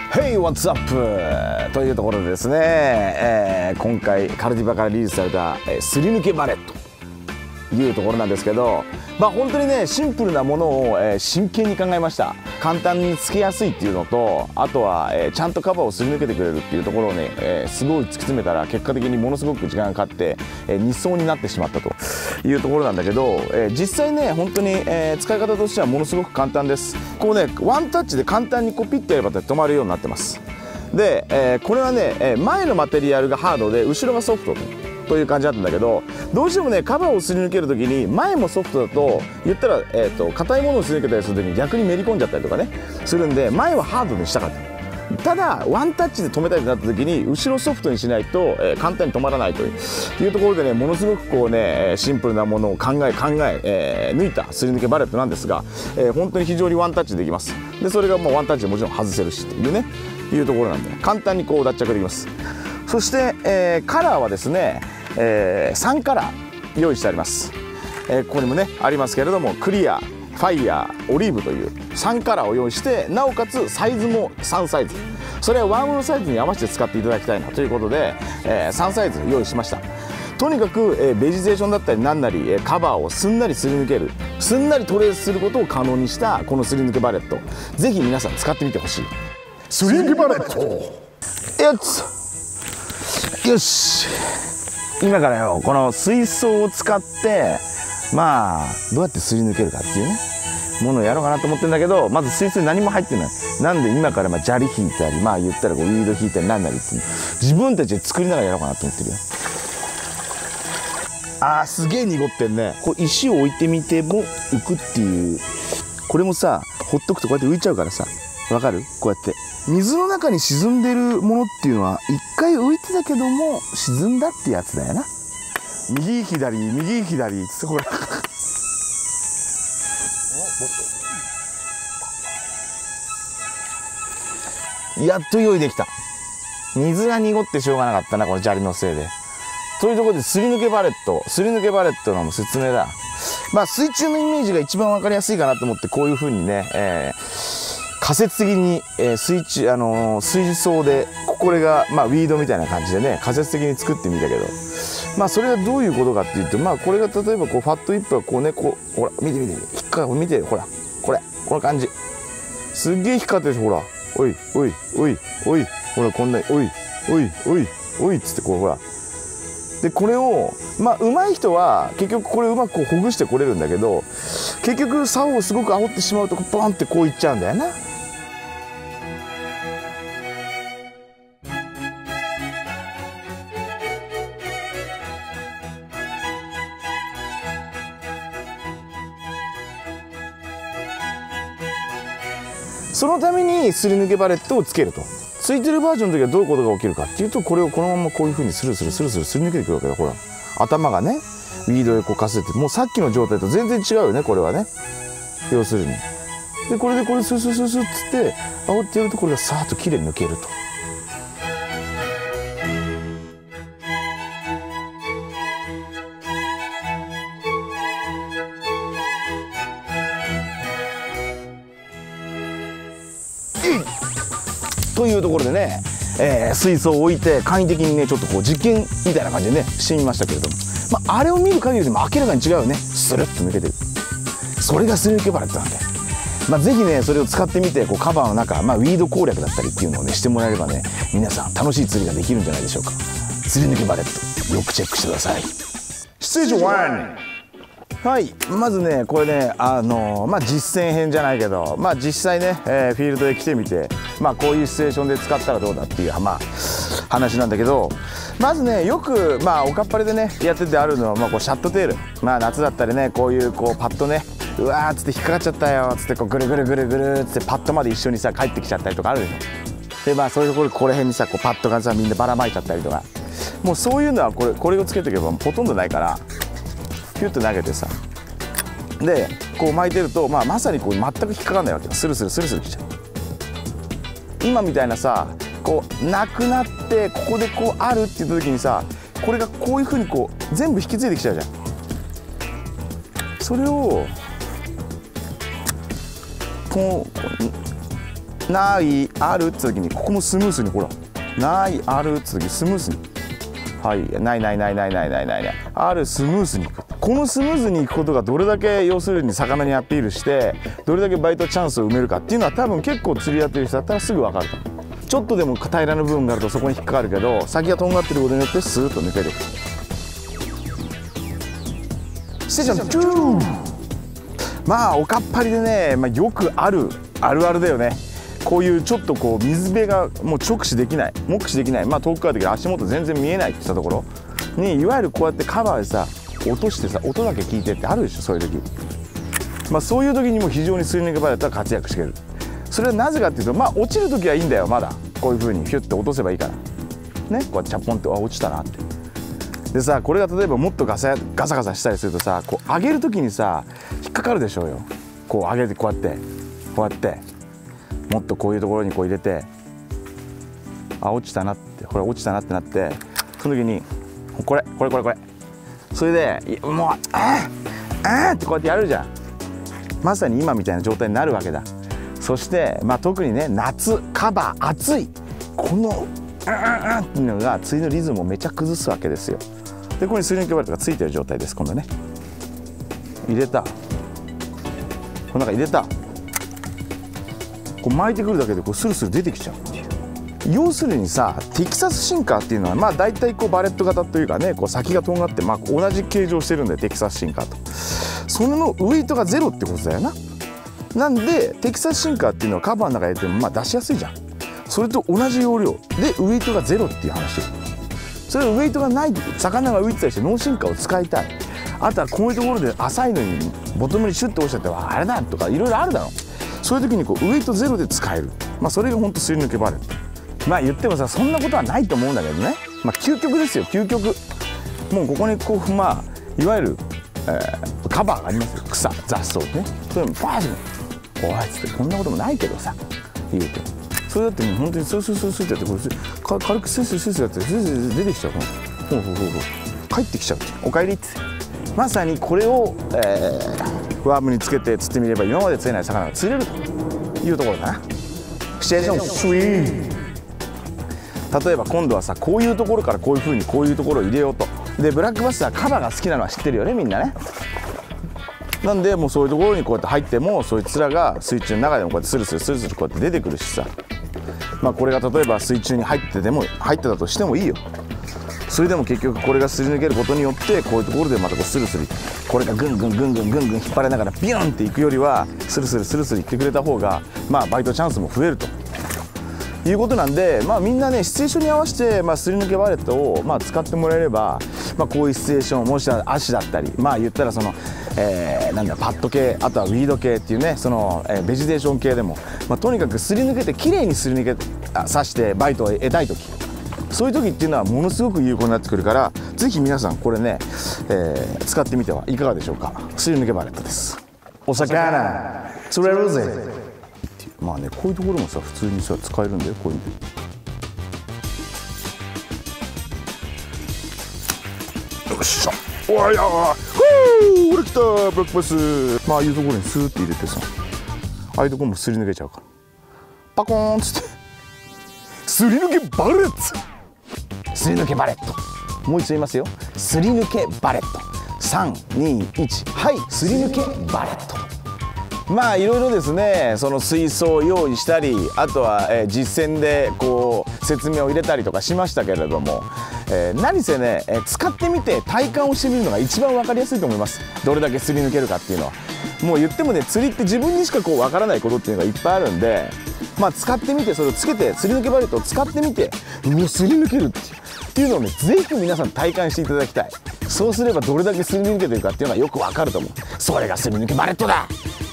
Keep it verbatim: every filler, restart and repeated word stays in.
Hey, what's up? というところでですね、えー、今回カルディバからリリースされた、えー、すり抜けバレットというところなんですけど、まあ本当にねシンプルなものを、えー、真剣に考えました。簡単につけやすいっていうのと、あとは、えー、ちゃんとカバーをすり抜けてくれるっていうところをね、えー、すごい突き詰めたら結果的にものすごく時間がかかって、えー、に層になってしまったというところなんだけど、えー、実際ね本当に、えー、使い方としてはものすごく簡単です。こうねワンタッチで簡単にこうピッてやれば止まるようになってます。で、えー、これはね、えー、前のマテリアルがハードで後ろがソフトという感じだったんだけど、どうしてもねカバーをすり抜ける時に前もソフトだと言ったら、えー、と硬いものをすり抜けたりする時に逆にめり込んじゃったりとかねするんで、前はハードにしたかった。ただワンタッチで止めたいとなった時に後ろソフトにしないと、えー、簡単に止まらないというところでね、ものすごくこうねシンプルなものを考え考ええー、抜いたすり抜けバレットなんですが、えー、本当に非常にワンタッチでできます。でそれがもうワンタッチでもちろん外せるしっていうねいうところなんで簡単にこう脱着できます。そして、えー、カラーはですね、えー、さんカラー用意してあります。えー、ここにもねありますけれども、クリア、ファイヤー、オリーブというさんカラーを用意して、なおかつサイズもさんサイズ、それはワンウールサイズに合わせて使っていただきたいなということで、えー、さんサイズ用意しました。とにかく、えー、ベジテーションだったりなんなり、えー、カバーをすんなりすり抜ける、すんなりトレースすることを可能にしたこのすり抜けバレット、ぜひ皆さん使ってみてほしい。すり抜けバレットよっよし、今からよこの水槽を使ってまあどうやってすり抜けるかっていうねものをやろうかなと思ってるんだけど、まず水槽に何も入ってない。なんで今からまあ砂利引いたり、まあ言ったらこうウィード引いたりなんなりっていう自分たちで作りながらやろうかなと思ってるよ。あーすげえ濁ってんね。こう石を置いてみても浮くっていう、これもさほっとくとこうやって浮いちゃうからさ、わかる？こうやって水の中に沈んでるものっていうのは一回浮いてたけども沈んだってやつだよな。右左右左つってほらやっと用意できた。水が濁ってしょうがなかったなこの砂利のせいで。というところですり抜けバレット、すり抜けバレットの説明だ。まあ水中のイメージが一番わかりやすいかなと思ってこういうふうにね、えー、仮説的に、えー、水中、あのー、水槽でこれが、まあ、ウィードみたいな感じでね仮説的に作ってみたけど、まあそれはどういうことかっていうと、まあこれが例えばこうファットイップはこうねこうほら見て見て引っかか見てほらこれこの感じすっげえ引っかかってるでしょ。ほらおいおいおいおいほらこんなおいおいおいおいっつってこうほらでこれをまあ上手い人は結局これうまくこうほぐしてこれるんだけど、結局竿をすごく煽ってしまうとボンってこういっちゃうんだよな。そのためにすり抜けバレットをつけると。ついてるバージョンの時はどういうことが起きるかっていうと、これをこのままこういうふうにスルスルスルスルすり抜けてくるわけだ。ほら頭がねウィードでこうかすって、もうさっきの状態と全然違うよねこれはね。要するにでこれでこれスルスルスルスルっつって煽ってやるとこれがさーっときれいに抜けると。というところでね、えー、水槽を置いて簡易的にねちょっとこう実験みたいな感じでねしてみましたけれども、まあ、あれを見る限りでも明らかに違うよね。スルッと抜けてる、それがすり抜けバレットなんで、まあ、ぜひねそれを使ってみてこうカバーの中、まあ、ウィード攻略だったりっていうのをねしてもらえればね、皆さん楽しい釣りができるんじゃないでしょうか。すり抜けバレットよくチェックしてください。ステージワン、はい、まずねこれねあのー、まあ実践編じゃないけど、まあ実際ね、えー、フィールドへ来てみて、まあこういうシチュエーションで使ったらどうだっていう、まあ、話なんだけど、まずねよくまあおかっぱれでねやっててあるのは、まあ、こうシャットテール、まあ夏だったりねこういうこうパッドね、うわーっつって引っかかっちゃったよっつってこうぐるぐるぐるぐるっつってパッドまで一緒にさ帰ってきちゃったりとかあるでしょ。でまあそういうところここら辺にさこうパッドがさみんなばらまいちゃったりとか、もうそういうのはこれこれをつけておけばほとんどないから、ピュッと投げてさでこう巻いてると、まあ、まさにこう全く引っかかんないわけよ。スルスルスルスルきちゃう。今みたいなさこうなくなってここでこうあるって言った時にさ、これがこういうふうにこう全部引き継いできちゃうじゃん。それをこうないあるって時にここもスムースにほらないあるって時スムースにはいないないないないないないないないあるスムースにいくこのスムーズにいくことがどれだけ要するに魚にアピールしてどれだけバイトチャンスを埋めるかっていうのは多分結構釣りやってる人だったらすぐ分かると思う。ちょっとでも平らな部分があるとそこに引っかかるけど先がとんがってることによってスーッと抜けていく。ステーションツー。まあおかっぱりでね、まあ、よくあるあるあるだよね。こういうちょっとこう水辺がもう直視できない目視できない、まあ遠くからだけど足元全然見えないって言ったところにいわゆるこうやってカバーでさ落としてさ音だけ聞いてってあるでしょ。そういう時、まあそういう時にも非常にすり抜けバレットは活躍してくれる。それはなぜかっていうと、まあ落ちる時はいいんだよ。まだこういう風にヒュッて落とせばいいからね。こうやってチャポンってあ落ちたなって。でさこれが例えばもっとガサガサガサしたりするとさこう上げる時にさ引っかかるでしょうよ。こう上げてこうやってこうやってもっとこういうところにこう入れてあ落ちたなってほら落ちたなってなってその時にこれこれこれこれそれでもうああってこうやってやるじゃん。まさに今みたいな状態になるわけだ。そして、まあ、特にね夏カバー暑いこのうんうんっていうのが釣りのリズムをめちゃ崩すわけですよ。でここにすり抜けバレットがついてる状態です。今度ね入れたこの中入れたこう巻いてくるだけでこうスルスル出てきちゃうっていう。要するにさテキサスシンカーっていうのはまあ大体こうバレット型というかねこう先がとんがってまあ同じ形状してるんでテキサスシンカーとそれのウエイトがゼロってことだよな。なんでテキサスシンカーっていうのはカバーの中に入れてもまあ出しやすいじゃん。それと同じ要領でウエイトがゼロっていう話。それウエイトがない魚が浮いてたりしてノーシンカーを使いたい。あとはこういうところで浅いのにボトムにシュッと落ちちゃってあれだとかいろいろあるだろう。そういう時にこうウエイトゼロで使える、まあ、それがほんとすり抜けバレット。まあ言ってもさそんなことはないと思うんだけどね、まあ、究極ですよ究極。もうここにこうまあいわゆる、えー、カバーがありますよ。草雑草ねそれもバージョンおいっつってこんなこともないけどさ言うてそれだってもう本当にスースースースーってやってこれ軽くスースースースーやってスースー出てきちゃう。ほうほうほうほう帰ってきちゃうっておかえりってまさにこれを、えー、ワームにつけて釣ってみれば今まで釣れない魚が釣れるというところだな。シチュエーションスリー。例えば今度はさこういうところからこういうふうにこういうところを入れようと。でブラックバスはカバーが好きなのは知ってるよねみんなね。なんでもうそういうところにこうやって入ってもそいつらが水中の中でもこうやってスルスルスルスルこうやって出てくるしさ、まあこれが例えば水中に入ってても入ってたとしてもいいよ。それでも結局これがすり抜けることによってこういうところでまたこうスルスルこれがぐんぐんぐんぐんぐんぐん引っ張られながらビュンっていくよりはスルスルスルスルいってくれた方がまあバイトチャンスも増えるということなんで、まあみんなねシチュエーションに合わせてまあすり抜けバレットをまあ使ってもらえれば、まあこういうシチュエーションもしくは足だったりまあ言ったらその、えー、なんだパッド系あとはウィード系っていうねその、えー、ベジテーション系でも、まあ、とにかくすり抜けて綺麗にすり抜け刺してバイトを得たい時そういう時っていうのはものすごく有効になってくるからぜひ皆さんこれね、えー、使ってみてはいかがでしょうか。すり抜けバレットです。お魚釣れるぜ。まあねこういうところもさ普通にさ使えるんだよこういうのよっしゃおいやーほー俺来たブラックバス。まあああいうところにスーッて入れてさああいうところもすり抜けちゃうからパコーンっつってすり抜けバレットすり抜けバレットもう一度言いますよ。すり抜けバレットさんにいちはいすり抜けバレット。まあいろいろですねその水槽を用意したりあとは、えー、実践でこう説明を入れたりとかしましたけれども、えー、何せね、えー、使ってみて体感をしてみるのが一番分かりやすいと思います。どれだけすり抜けるかっていうのはもう言ってもね釣りって自分にしかこう分からないことっていうのがいっぱいあるんでまあ使ってみてそれをつけてすり抜けバレットを使ってみてうわすり抜けるっていうっていうのをねぜひ皆さん体感していただきたい。そうすればどれだけすり抜けてるかっていうのはよく分かると思う。それがすり抜けバレットだ。